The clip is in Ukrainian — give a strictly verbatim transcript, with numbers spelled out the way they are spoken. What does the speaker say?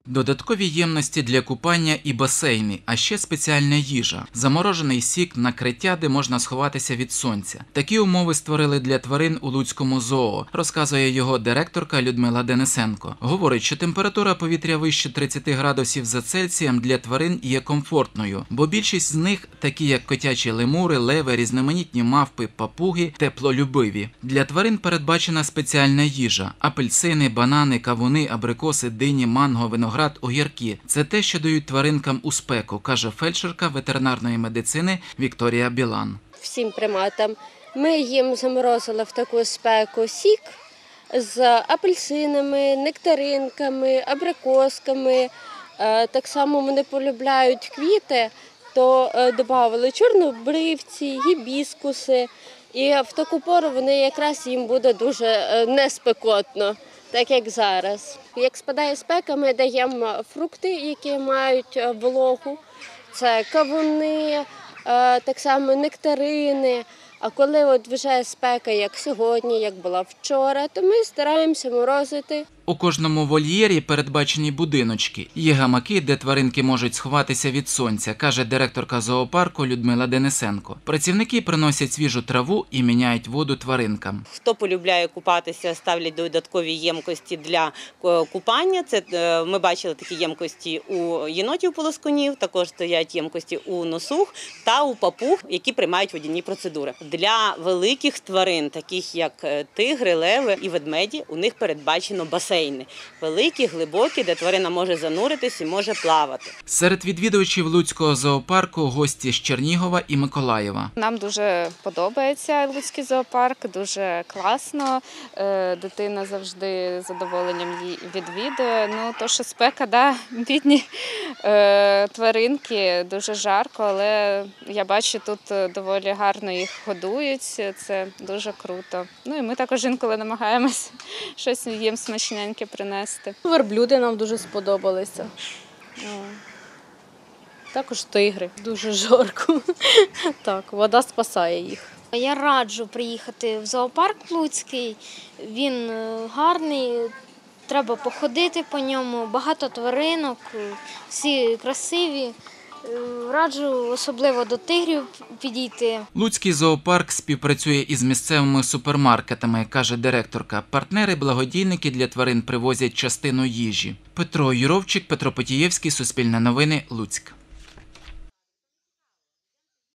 Додаткові ємності для купання і басейни, а ще спеціальна їжа, заморожений сік, накриття, де можна сховатися від сонця. Такі умови створили для тварин у Луцькому зоо, розказує його директорка Людмила Денисенко. Говорить, що температура повітря вище тридцяти градусів за Цельсієм для тварин є комфортною, бо більшість з них, такі як котячі лемури, леви, різноманітні мавпи, папуги, теплолюбиві. Для тварин передбачена спеціальна їжа – апельсини, банани, кавуни, абрикоси, дині, манго, виноград, огірки. Це те, що дають тваринкам у спеку, каже фельдшерка ветеринарної медицини Вікторія Білан. Всім приматам ми їм заморозили в таку спеку сік з апельсинами, нектаринками, абрикосками. Так само вони полюбляють квіти, то додали чорнобривці, гібіскуси. І в таку пору вони якраз їм буде дуже неспекотно, так як зараз. Як спадає спека, ми даємо фрукти, які мають вологу. Це кавуни, так само нектарини. А коли от вже спека, як сьогодні, як була вчора, то ми стараємося морозити. У кожному вольєрі передбачені будиночки. Є гамаки, де тваринки можуть сховатися від сонця, каже директорка зоопарку Людмила Денисенко. Працівники приносять свіжу траву і міняють воду тваринкам. Хто полюбляє купатися, ставлять додаткові ємкості для купання. Це ми бачили такі ємкості у єнотів полоскунів, також стоять ємкості у носух та у папуг, які приймають водяні процедури. Для великих тварин, таких як тигри, леви і ведмеді, у них передбачено басейн. Великі, глибокі, де тварина може зануритись і може плавати. Серед відвідувачів Луцького зоопарку гості з Чернігова і Миколаєва. Нам дуже подобається Луцький зоопарк, дуже класно. Дитина завжди з задоволенням її відвідує. Ну, то, що спека, да, бідні тваринки, дуже жарко, але я бачу, тут доволі гарно їх годують, це дуже круто. Ну і ми також інколи намагаємось щось їм смачне принести. Верблюди нам дуже сподобалися. Також тигри. Дуже жарко. Так, вода спасає їх. Я раджу приїхати в зоопарк Луцький. Він гарний, треба походити по ньому, багато тваринок, всі красиві. Раджу особливо до тигрів підійти. Луцький зоопарк співпрацює із місцевими супермаркетами, каже директорка. Партнери-благодійники для тварин привозять частину їжі. Петро Юровчик, Петро Потієвський, Суспільне новини, Луцьк.